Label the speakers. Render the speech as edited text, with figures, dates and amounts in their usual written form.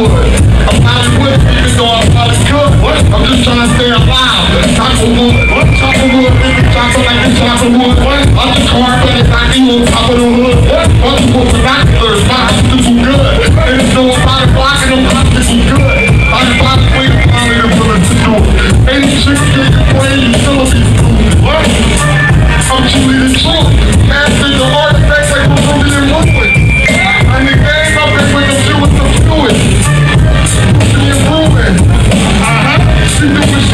Speaker 1: wood. I probably would even though I probably could. I'm just trying to stay alive. Chop of wood. Chop of wood, nigga, chop it like this chop of wood. I'm the car, but it's not you on top of the hood. Multiple binoculars, my optics were good. And it's no about it blocking them optics were good. I'm about to wait upon it and willing to do it. Ain't shit getting played, you still be stupid. What? I'm truly the truth. Master the architects like we're rooted in Woodward. And the game I've been with them do with the fluid. Improving. You do